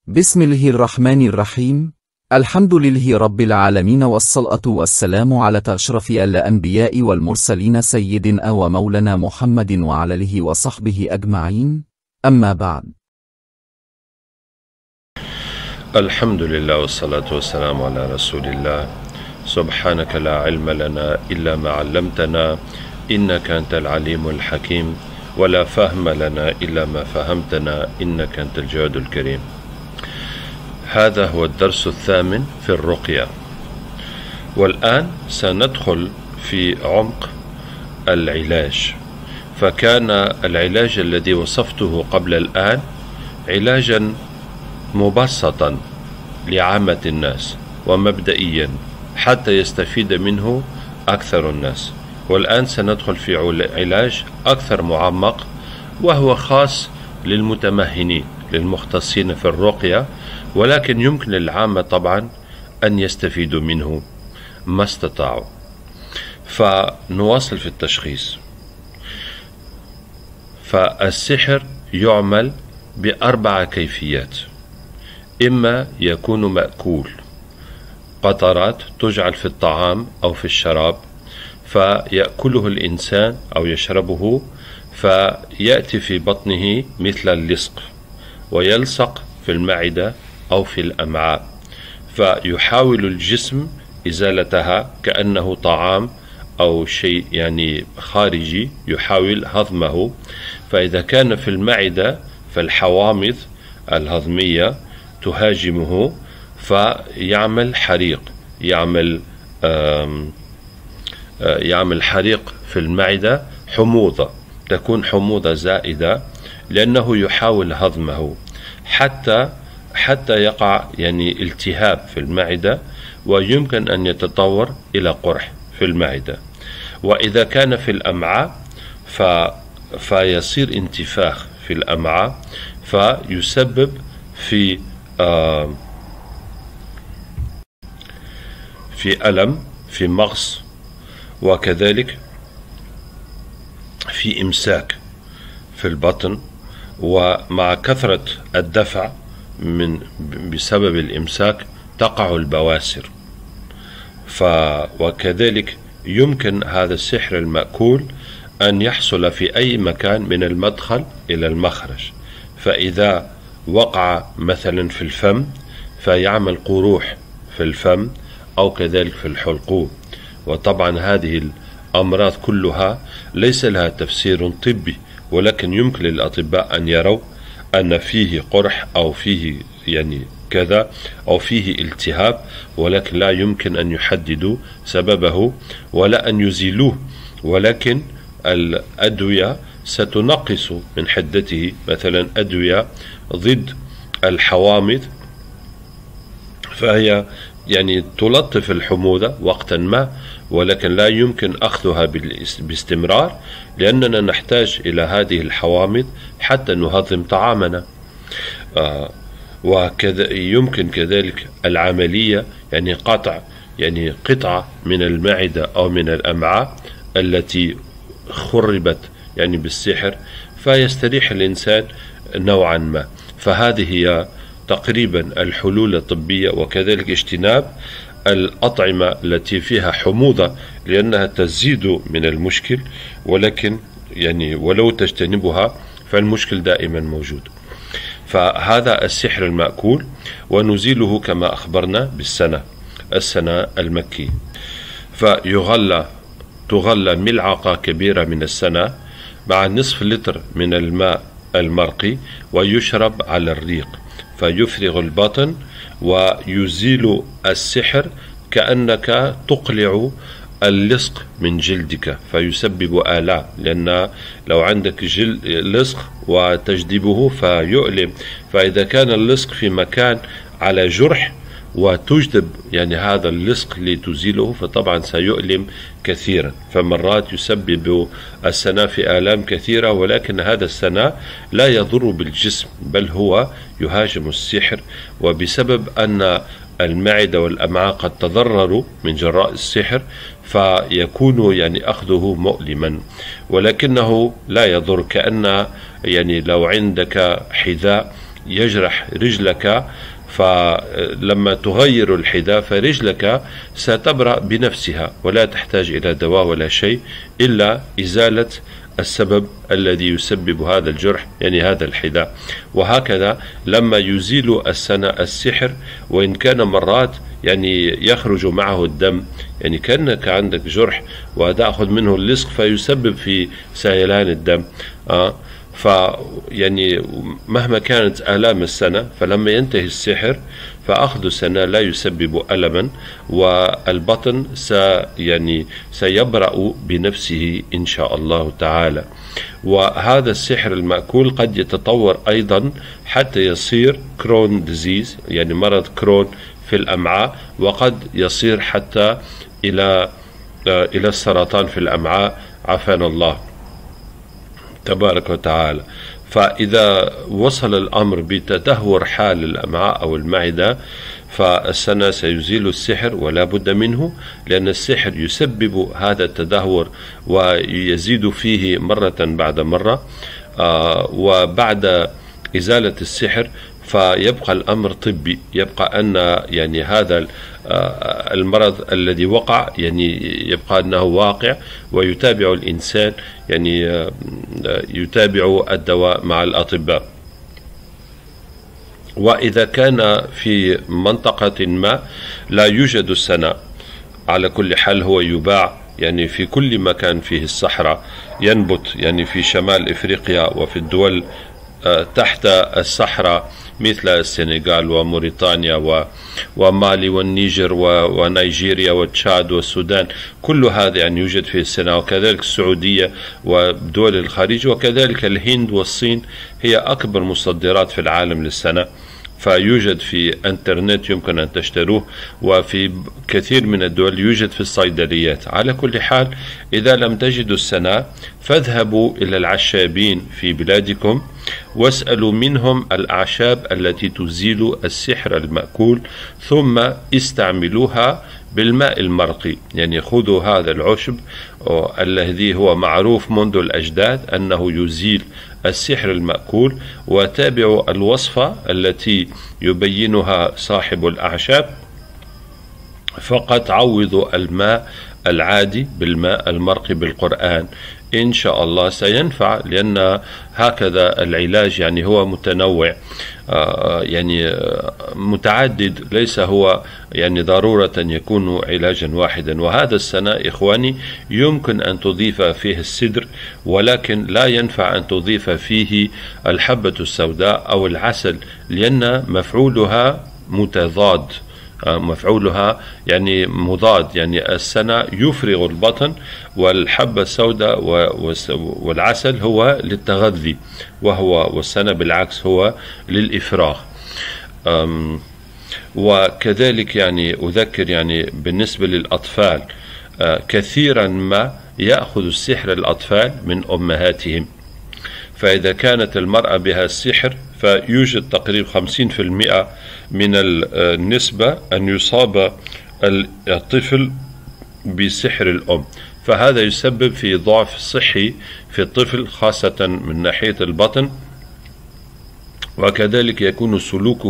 بسم الله الرحمن الرحيم. الحمد لله رب العالمين، والصلاة والسلام على أشرف الأنبياء والمرسلين سيدنا ومولانا محمد وعلى آله وصحبه أجمعين، أما بعد. الحمد لله والصلاة والسلام على رسول الله. سبحانك لا علم لنا إلا ما علمتنا إنك أنت العليم الحكيم، ولا فهم لنا إلا ما فهمتنا إنك أنت الجواد الكريم. هذا هو الدرس الثامن في الرقية، والآن سندخل في عمق العلاج. فكان العلاج الذي وصفته قبل الآن علاجا مبسطا لعامة الناس ومبدئيا حتى يستفيد منه أكثر الناس، والآن سندخل في علاج أكثر معمق، وهو خاص للمتمهنين للمختصين في الرقية، ولكن يمكن للعامة طبعا أن يستفيدوا منه ما استطاعوا. فنواصل في التشخيص. فالسحر يعمل ب4 كيفيات: إما يكون مأكول، قطرات تجعل في الطعام أو في الشراب فيأكله الإنسان أو يشربه، فيأتي في بطنه مثل اللصق ويلصق في المعدة أو في الأمعاء، فيحاول الجسم إزالتها كأنه طعام أو شيء يعني خارجي، يحاول هضمه. فإذا كان في المعدة فالحوامض الهضمية تهاجمه فيعمل حريق، يعمل حريق في المعدة، حموضة، تكون حموضة زائدة لأنه يحاول هضمه حتى يقع يعني التهاب في المعدة، ويمكن أن يتطور إلى قرح في المعدة. وإذا كان في الأمعاء فيصير انتفاخ في الأمعاء، فيسبب في ألم، في مغص، وكذلك في إمساك في البطن، ومع كثرة الدفع بسبب الإمساك تقع البواسر. وكذلك يمكن هذا السحر المأكول أن يحصل في أي مكان من المدخل إلى المخرج، فإذا وقع مثلا في الفم فيعمل قروح في الفم، أو كذلك في الحلقوم. وطبعا هذه الأمراض كلها ليس لها تفسير طبي، ولكن يمكن للأطباء أن يروا أن فيه قرح أو فيه يعني كذا أو فيه التهاب، ولكن لا يمكن أن يحددوا سببه ولا أن يزيلوه، ولكن الأدوية ستنقص من حدته. مثلا أدوية ضد الحوامض فهي يعني تلطف الحموضة وقتا ما، ولكن لا يمكن أخذها باستمرار، لأننا نحتاج إلى هذه الحوامض حتى نهضم طعامنا. وكذا يمكن كذلك العملية، يعني قطعة من المعدة أو من الأمعاء التي خربت يعني بالسحر، فيستريح الإنسان نوعا ما. فهذه هي تقريبا الحلول الطبية. وكذلك اجتناب الأطعمة التي فيها حموضة، لأنها تزيد من المشكل، ولكن يعني ولو تجتنبها فالمشكل دائما موجود. فهذا السحر المأكول، ونزيله كما أخبرنا السنة المكي. تغلى ملعقة كبيرة من السنة مع نصف لتر من الماء المرقي، ويشرب على الريق، فيفرغ البطن ويزيل السحر كأنك تقلع اللصق من جلدك، فيسبب آلام، لأن لو عندك لصق وتجذبه فيؤلم. فإذا كان اللصق في مكان على جرح وتجذب يعني هذا اللصق لتزيله، فطبعا سيؤلم كثيرا. فمرات يسبب السناء في آلام كثيرة، ولكن هذا السناء لا يضر بالجسم، بل هو يهاجم السحر. وبسبب أن المعدة والأمعاء قد تضرروا من جراء السحر، فيكون يعني أخذه مؤلما، ولكنه لا يضر. كأن يعني لو عندك حذاء يجرح رجلك، فلما تغير الحذاء فرجلك ستبرأ بنفسها ولا تحتاج إلى دواء ولا شيء إلا إزالة السبب الذي يسبب هذا الجرح، يعني هذا الحذاء. وهكذا لما يزيل السحر، وإن كان مرات يعني يخرج معه الدم، يعني كأنك عندك جرح وتأخذ منه اللصق فيسبب في سيلان الدم. يعني مهما كانت آلام السنة، فلما ينتهي السحر فأخذ السنة لا يسبب ألما، والبطن سيبرأ بنفسه إن شاء الله تعالى. وهذا السحر المأكول قد يتطور أيضا حتى يصير كرون ديزيز، يعني مرض كرون في الأمعاء، وقد يصير حتى إلى السرطان في الأمعاء، عافانا الله تبارك وتعالى. فإذا وصل الأمر بتدهور حال الأمعاء أو المعدة، فالسنة سيزيل السحر ولا بد منه، لأن السحر يسبب هذا التدهور ويزيد فيه مرة بعد مرة. وبعد إزالة السحر فيبقى الأمر طبي، يبقى أن يعني هذا المرض الذي وقع يعني يبقى أنه واقع، ويتابع الإنسان يعني يتابع الدواء مع الأطباء. وإذا كان في منطقة ما لا يوجد السنة، على كل حال هو يباع يعني في كل مكان فيه الصحراء، ينبت يعني في شمال إفريقيا وفي الدول تحت الصحراء مثل السنغال وموريتانيا ومالي والنيجر ونيجيريا وتشاد والسودان، كل هذا يعني يوجد في السنة. وكذلك السعودية ودول الخليج، وكذلك الهند والصين هي أكبر مصدرات في العالم للسنة، فيوجد في انترنت يمكن أن تشتروه، وفي كثير من الدول يوجد في الصيدليات. على كل حال إذا لم تجدوا السنة فاذهبوا إلى العشابين في بلادكم واسألوا منهم الأعشاب التي تزيل السحر المأكول، ثم استعملوها بالماء المرقي. يعني خذوا هذا العشب الذي هو معروف منذ الأجداد أنه يزيل السحر المأكول، وتابعوا الوصفة التي يبينها صاحب الأعشاب، فقط عوضوا الماء العادي بالماء المرقي بالقرآن، إن شاء الله سينفع. لأن هكذا العلاج يعني هو متنوع، يعني متعدد، ليس هو يعني ضرورة يكون علاجا واحدا. وهذا السنة إخواني يمكن أن تضيف فيه السدر، ولكن لا ينفع أن تضيف فيه الحبة السوداء أو العسل، لأن مفعولها متضاد، مفعولها يعني مضاد. يعني السنة يفرغ البطن، والحبة السوداء والعسل هو للتغذي، والسنة بالعكس هو للإفراغ. وكذلك يعني أذكر يعني بالنسبة للأطفال، كثيرا ما يأخذ السحر الأطفال من أمهاتهم، فإذا كانت المرأة بها السحر فيوجد تقريبا 50% من النسبة أن يصاب الطفل بسحر الأم، فهذا يسبب في ضعف صحي في الطفل خاصة من ناحية البطن. وكذلك يكون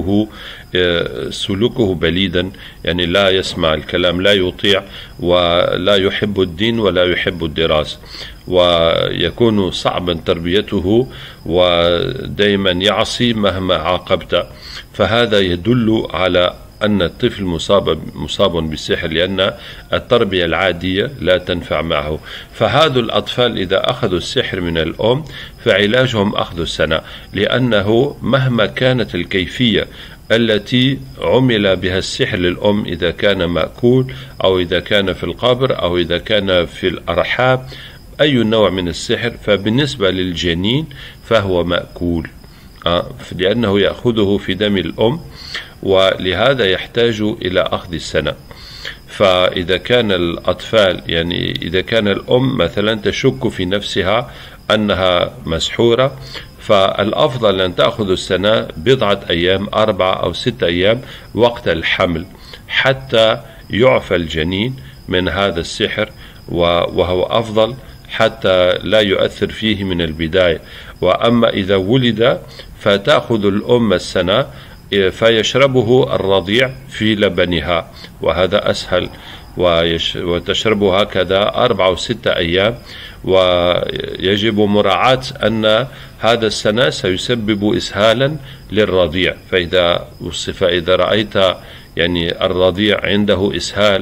سلوكه بليدا، يعني لا يسمع الكلام، لا يطيع، ولا يحب الدين ولا يحب الدراسة، ويكون صعبا تربيته، ودائما يعصي مهما عاقبت. فهذا يدل على أن الطفل مصاب بالسحر، لأن التربية العادية لا تنفع معه. فهذا الأطفال إذا أخذوا السحر من الأم فعلاجهم أخذ السنة، لأنه مهما كانت الكيفية التي عمل بها السحر للأم، إذا كان مأكول أو إذا كان في القبر أو إذا كان في الأرحام، أي نوع من السحر، فبالنسبة للجنين فهو مأكول، لأنه يأخذه في دم الأم، ولهذا يحتاج إلى أخذ السنة. فإذا كان الأطفال يعني إذا كان الأم مثلا تشك في نفسها أنها مسحورة، فالأفضل أن تأخذ السنة بضعة أيام، 4 أو 6 أيام وقت الحمل، حتى يعفى الجنين من هذا السحر، وهو أفضل حتى لا يؤثر فيه من البداية. وأما إذا ولد فتأخذ الأم السنة فيشربه الرضيع في لبنها، وهذا أسهل، وتشربه هكذا 4 و6 أيام. ويجب مراعاة أن هذا السنة سيسبب إسهالا للرضيع، فإذا رأيت يعني الرضيع عنده إسهال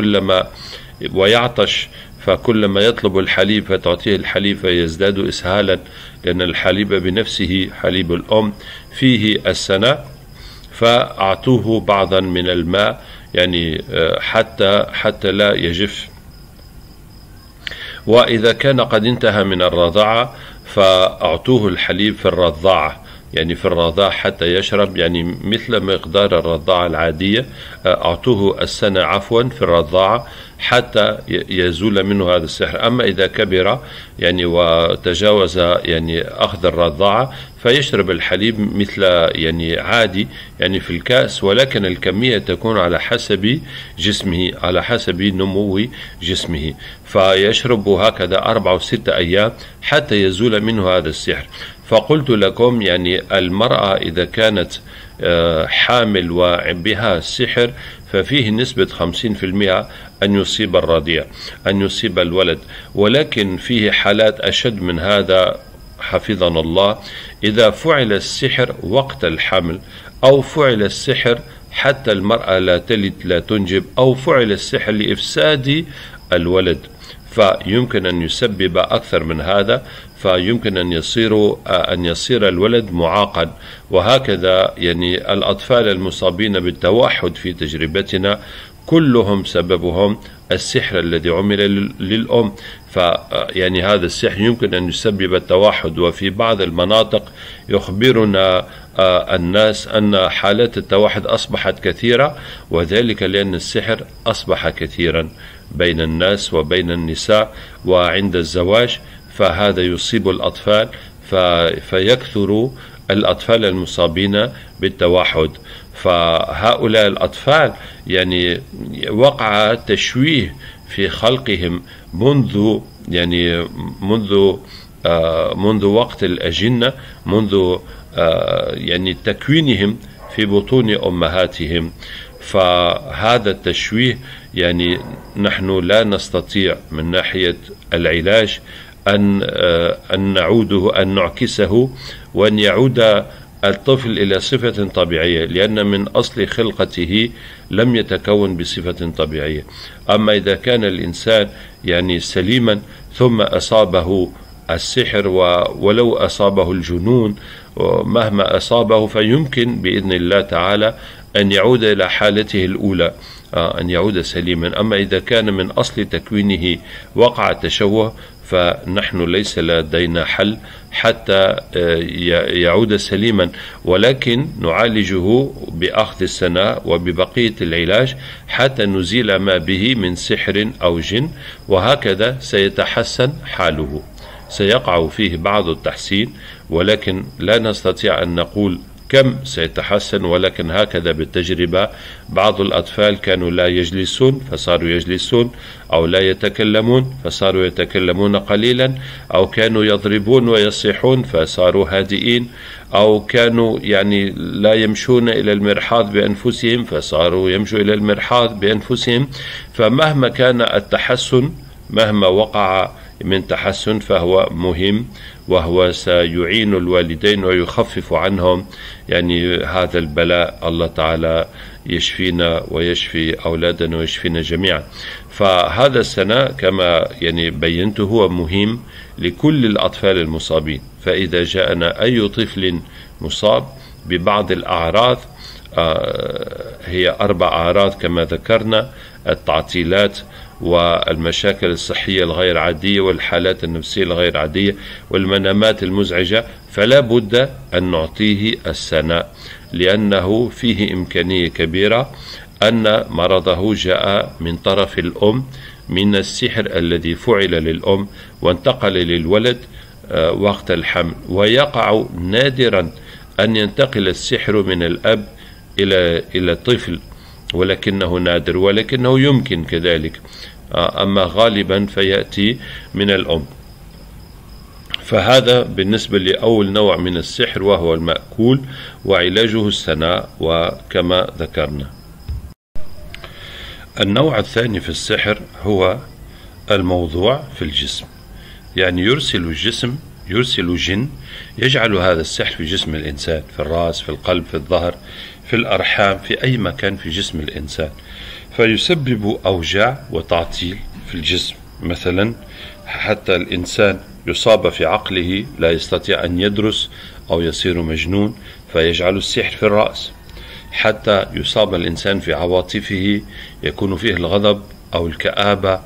ويعطش، فكلما يطلب الحليب فتعطيه الحليب فيزداد إسهالا، لأن الحليب بنفسه حليب الأم فيه السنة، فأعطوه بعضا من الماء يعني حتى لا يجف. وإذا كان قد انتهى من الرضاعة فأعطوه الحليب في الرضاعة، يعني في الرضاعة حتى يشرب، يعني مثل مقدار الرضاعة العادية. أعطوه السنة عفوا في الرضاعة حتى يزول منه هذا السحر. أما إذا كبر يعني وتجاوز يعني أخذ الرضاعة فيشرب الحليب مثل يعني عادي يعني في الكأس، ولكن الكمية تكون على حسب جسمه، على حسب نمو جسمه، فيشرب هكذا 4 و6 أيام حتى يزول منه هذا السحر. فقلت لكم يعني المرأة إذا كانت حامل وبها السحر ففيه نسبة 50% أن يصيب الرضيع، أن يصيب الولد، ولكن فيه حالات أشد من هذا حفظنا الله. إذا فعل السحر وقت الحمل، أو فعل السحر حتى المرأة لا تلد لا تنجب، أو فعل السحر لإفساد الولد، فيمكن أن يسبب أكثر من هذا، فيمكن أن يصير الولد معاقا. وهكذا يعني الأطفال المصابين بالتوحد في تجربتنا كلهم سببهم السحر الذي عمل للأم، فيعني هذا السحر يمكن أن يسبب التوحد. وفي بعض المناطق يخبرنا الناس أن حالات التوحد أصبحت كثيرة، وذلك لأن السحر أصبح كثيرا بين الناس وبين النساء وعند الزواج، فهذا يصيب الأطفال، فيكثر الأطفال المصابين بالتوحد. فهؤلاء الأطفال يعني وقع تشويه في خلقهم منذ وقت الأجنة، منذ يعني تكوينهم في بطون أمهاتهم. فهذا التشويه يعني نحن لا نستطيع من ناحية العلاج أن نعكسه وأن يعود الطفل إلى صفة طبيعية، لأن من أصل خلقته لم يتكون بصفة طبيعية. أما إذا كان الإنسان يعني سليما ثم أصابه السحر ولو أصابه الجنون مهما أصابه، فيمكن بإذن الله تعالى أن يعود إلى حالته الأولى، أن يعود سليما. أما إذا كان من أصل تكوينه وقع تشوه فنحن ليس لدينا حل حتى يعود سليما، ولكن نعالجه بأخذ السنة وببقية العلاج حتى نزيل ما به من سحر أو جن، وهكذا سيتحسن حاله. سيقع فيه بعض التحسين، ولكن لا نستطيع أن نقول كم سيتحسن، ولكن هكذا بالتجربة. بعض الأطفال كانوا لا يجلسون فصاروا يجلسون، أو لا يتكلمون فصاروا يتكلمون قليلا، أو كانوا يضربون ويصيحون فصاروا هادئين، أو كانوا يعني لا يمشون إلى المرحاض بأنفسهم فصاروا يمشوا إلى المرحاض بأنفسهم. فمهما كان التحسن، مهما وقع من تحسن، فهو مهم، وهو سيعين الوالدين ويخفف عنهم يعني هذا البلاء. الله تعالى يشفينا ويشفي أولادنا ويشفينا جميعا. فهذا السنة كما يعني بينته هو مهم لكل الأطفال المصابين. فإذا جاءنا أي طفل مصاب ببعض الأعراض، هي 4 أعراض كما ذكرنا: التعطيلات والمشاكل الصحية الغير عادية والحالات النفسية الغير عادية والمنامات المزعجة، فلا بد أن نعطيه السنة، لأنه فيه إمكانية كبيرة أن مرضه جاء من طرف الأم، من السحر الذي فعل للأم وانتقل للولد وقت الحمل. ويقع نادرا أن ينتقل السحر من الأب إلى الطفل، ولكنه نادر، ولكنه يمكن كذلك. أما غالبا فيأتي من الأم. فهذا بالنسبة لأول نوع من السحر وهو المأكول، وعلاجه السناء وكما ذكرنا. النوع الثاني في السحر هو الموضوع في الجسم، يعني يرسل جن يجعل هذا السحر في جسم الإنسان، في الرأس، في القلب، في الظهر، في الأرحام، في أي مكان في جسم الإنسان، فيسبب أوجاع وتعطيل في الجسم. مثلا حتى الإنسان يصاب في عقله، لا يستطيع أن يدرس أو يصير مجنون فيجعل السحر في الرأس. حتى يصاب الإنسان في عواطفه، يكون فيه الغضب أو الكآبة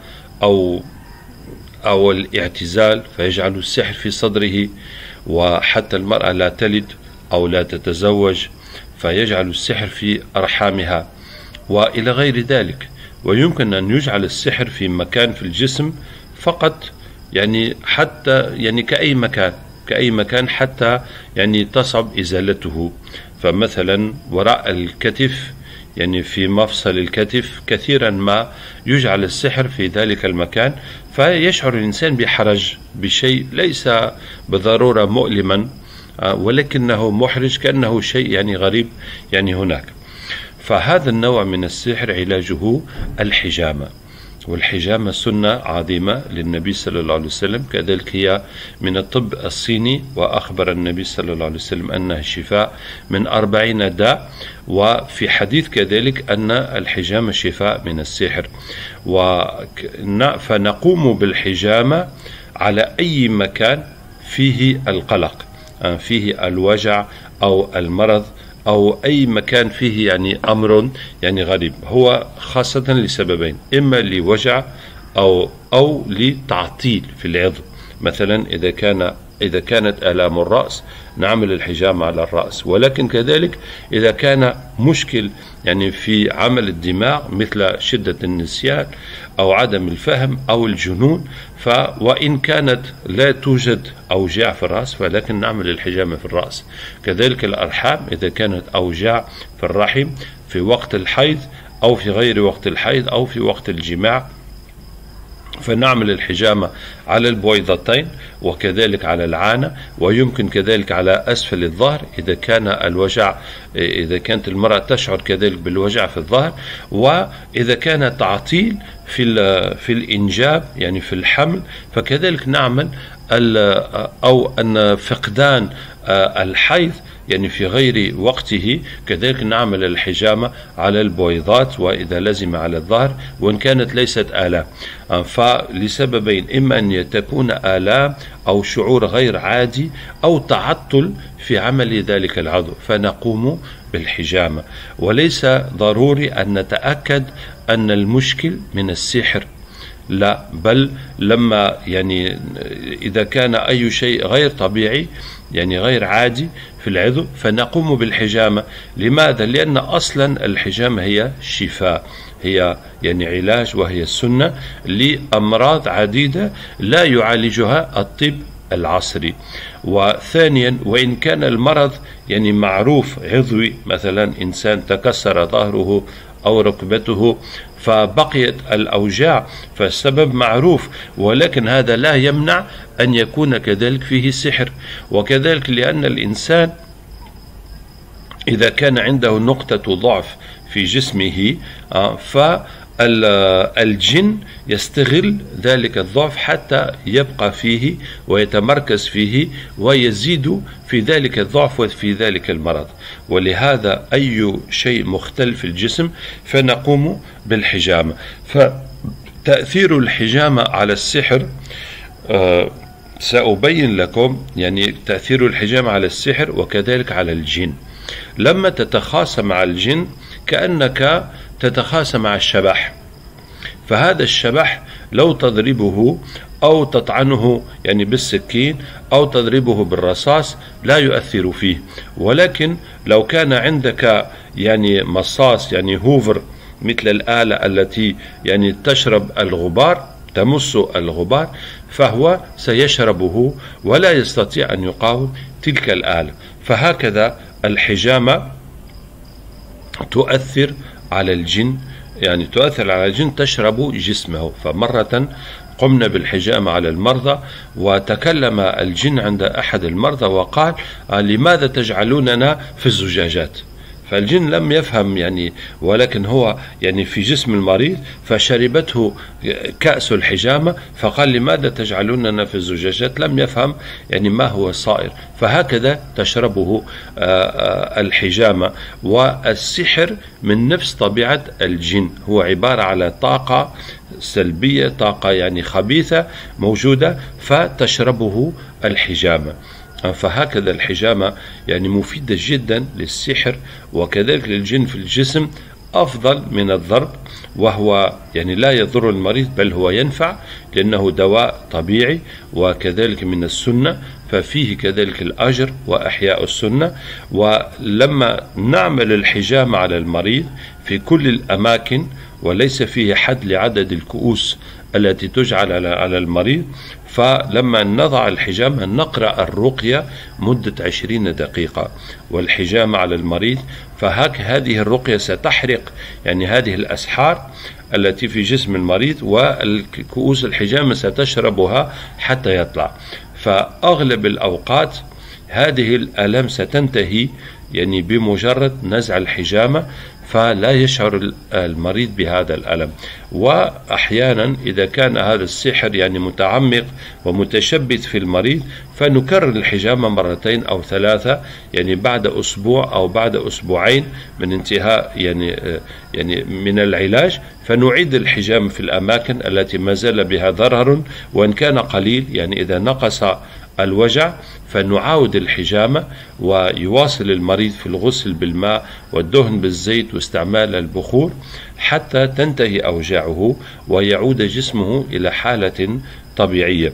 أو الاعتزال فيجعل السحر في صدره. وحتى المرأة لا تلد أو لا تتزوج فيجعل السحر في أرحامها وإلى غير ذلك. ويمكن أن يجعل السحر في مكان في الجسم فقط، يعني حتى يعني كأي مكان حتى يعني تصعب إزالته. فمثلا وراء الكتف، يعني في مفصل الكتف كثيرا ما يجعل السحر في ذلك المكان، فيشعر الإنسان بحرج، بشيء ليس بضرورة مؤلما ولكنه محرج، كأنه شيء يعني غريب يعني هناك. فهذا النوع من السحر علاجه الحجامة، والحجامة سنة عظيمة للنبي صلى الله عليه وسلم، كذلك هي من الطب الصيني، وأخبر النبي صلى الله عليه وسلم أنها شفاء من 40 داء، وفي حديث كذلك أن الحجامة شفاء من السحر. فنقوم بالحجامة على أي مكان فيه القلق، فيه الوجع أو المرض أو أي مكان فيه يعني أمر يعني غريب، هو خاصة لسببين: إما لوجع أو لتعطيل في العظم. مثلا إذا كانت آلام الرأس نعمل الحجامة على الرأس، ولكن كذلك إذا كان مشكل يعني في عمل الدماغ مثل شدة النسيان أو عدم الفهم أو الجنون، وإن كانت لا توجد أوجاع في الرأس ولكن نعمل الحجامة في الرأس. كذلك الأرحام إذا كانت أوجاع في الرحم في وقت الحيض أو في غير وقت الحيض أو في وقت الجماع، فنعمل الحجامة على البويضتين وكذلك على العانة، ويمكن كذلك على أسفل الظهر إذا كانت المرأة تشعر كذلك بالوجع في الظهر. وإذا كان تعطيل في الإنجاب يعني في الحمل فكذلك نعمل أو أن فقدان الحيض يعني في غير وقته كذلك نعمل الحجامة على البويضات، وإذا لزم على الظهر وإن كانت ليست آلام، فلسببين: إما أن تكون آلام أو شعور غير عادي أو تعطل في عمل ذلك العضو، فنقوم بالحجامة. وليس ضروري أن نتأكد أن المشكل من السحر، لا، بل لما يعني إذا كان أي شيء غير طبيعي يعني غير عادي في العضو فنقوم بالحجامة. لماذا؟ لأن أصلا الحجامة هي شفاء، هي يعني علاج، وهي السنة لأمراض عديدة لا يعالجها الطب العصري. وثانيا، وإن كان المرض يعني معروف عضوي، مثلا إنسان تكسر ظهره أو ركبته فبقيت الأوجاع، فالسبب معروف، ولكن هذا لا يمنع أن يكون كذلك فيه سحر. وكذلك لأن الإنسان إذا كان عنده نقطة ضعف في جسمه فالجن يستغل ذلك الضعف حتى يبقى فيه ويتمركز فيه ويزيد في ذلك الضعف وفي ذلك المرض. ولهذا أي شيء مختل في الجسم فنقوم بالحجامة. فتأثير الحجامة على السحر سأبين لكم يعني تأثير الحجامة على السحر وكذلك على الجن. لما تتخاصم مع الجن كأنك تتخاصم مع الشبح، فهذا الشبح لو تضربه أو تطعنه يعني بالسكين أو تضربه بالرصاص لا يؤثر فيه. ولكن لو كان عندك يعني مصاص يعني هوفر مثل الآلة التي يعني تشرب الغبار، تمس الغبار، فهو سيشربه ولا يستطيع أن يقاوم تلك الآلة. فهكذا الحجامة تؤثر على الجن يعني تؤثر على الجن تشرب جسمه. فمرة قمنا بالحجامة على المرضى، وتكلم الجن عند أحد المرضى وقال: لماذا تجعلوننا في الزجاجات؟ فالجن لم يفهم يعني، ولكن هو يعني في جسم المريض، فشربته كأس الحجامة، فقال: لماذا تجعلوننا في الزجاجات؟ لم يفهم يعني ما هو الصائر. فهكذا تشربه الحجامة. والسحر من نفس طبيعة الجن، هو عبارة على طاقة سلبية، طاقة يعني خبيثة موجودة، فتشربه الحجامة. فهكذا الحجامة يعني مفيدة جدا للسحر، وكذلك للجن في الجسم، أفضل من الضرب، وهو يعني لا يضر المريض بل هو ينفع، لأنه دواء طبيعي، وكذلك من السنة، ففيه كذلك الأجر وأحياء السنة. ولما نعمل الحجامة على المريض في كل الأماكن، وليس فيه حد لعدد الكؤوس التي تجعل على المريض، فلما نضع الحجامة نقرأ الرقية مدة 20 دقيقة والحجامة على المريض، هذه الرقية ستحرق يعني هذه الأسحار التي في جسم المريض، والكؤوس الحجامة ستشربها حتى يطلع. فأغلب الأوقات هذه الآلام ستنتهي يعني بمجرد نزع الحجامة، فلا يشعر المريض بهذا الألم. وأحيانا إذا كان هذا السحر يعني متعمق ومتشبث في المريض، فنكرر الحجامة 2 أو 3 يعني بعد أسبوع أو بعد أسبوعين من انتهاء يعني من العلاج، فنعيد الحجامة في الأماكن التي ما زال بها ضرر وإن كان قليل، يعني إذا نقص الوجع فنعاود الحجامة، ويواصل المريض في الغسل بالماء والدهن بالزيت واستعمال البخور حتى تنتهي أوجاعه ويعود جسمه إلى حالة طبيعية.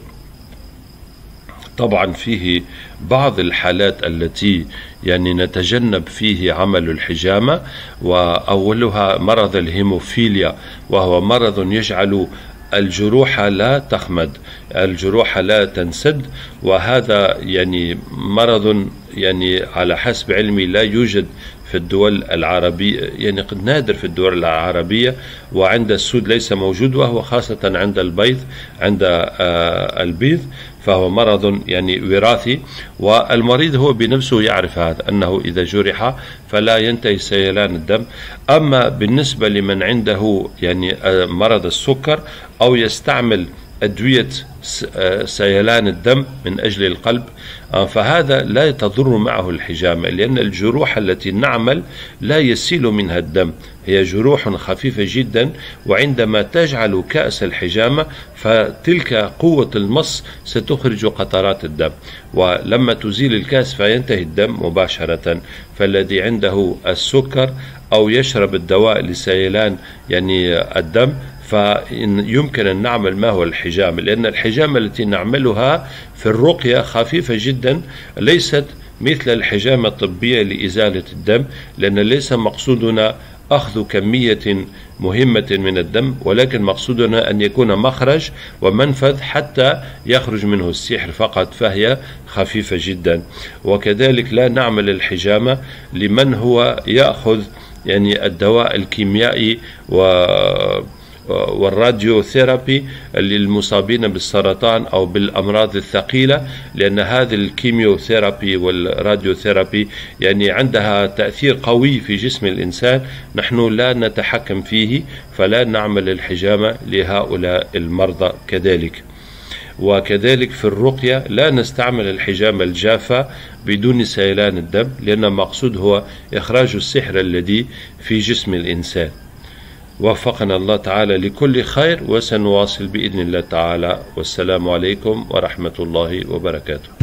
طبعا فيه بعض الحالات التي يعني نتجنب فيه عمل الحجامة، وأولها مرض الهيموفيليا، وهو مرض يجعل الجروح لا تخمد، الجروح لا تنسد، وهذا يعني مرض يعني على حسب علمي لا يوجد في الدول العربية، يعني قد نادر في الدول العربية، وعند السود ليس موجود، وهو خاصة عند البيض، عند البيض، فهو مرض يعني وراثي، والمريض هو بنفسه يعرف هذا، أنه إذا جرح فلا ينتهي سيلان الدم. أما بالنسبة لمن عنده يعني مرض السكر أو يستعمل أدوية سيلان الدم من أجل القلب، فهذا لا تضر معه الحجامة، لأن الجروح التي نعمل لا يسيل منها الدم، هي جروح خفيفة جدا، وعندما تجعل كأس الحجامة فتلك قوة المص ستخرج قطرات الدم، ولما تزيل الكأس فينتهي الدم مباشرة. فالذي عنده السكر أو يشرب الدواء لسيلان يعني الدم، فيمكن أن نعمل ما هو الحجامة، لأن الحجامة التي نعملها في الرقية خفيفة جدا، ليست مثل الحجامة الطبية لإزالة الدم، لأن ليس مقصودنا أخذ كمية مهمة من الدم، ولكن مقصودنا أن يكون مخرج ومنفذ حتى يخرج منه السحر فقط، فهي خفيفة جدا. وكذلك لا نعمل الحجامة لمن هو يأخذ يعني الدواء الكيميائي والراديوثيرابي للمصابين بالسرطان أو بالأمراض الثقيلة، لأن هذه الكيميوثيرابي والراديوثيرابي يعني عندها تأثير قوي في جسم الإنسان، نحن لا نتحكم فيه، فلا نعمل الحجامة لهؤلاء المرضى كذلك. وكذلك في الرقية لا نستعمل الحجامة الجافة بدون سيلان الدم، لأن المقصود هو إخراج السحر الذي في جسم الإنسان. وفقنا الله تعالى لكل خير، وسنواصل بإذن الله تعالى، والسلام عليكم ورحمة الله وبركاته.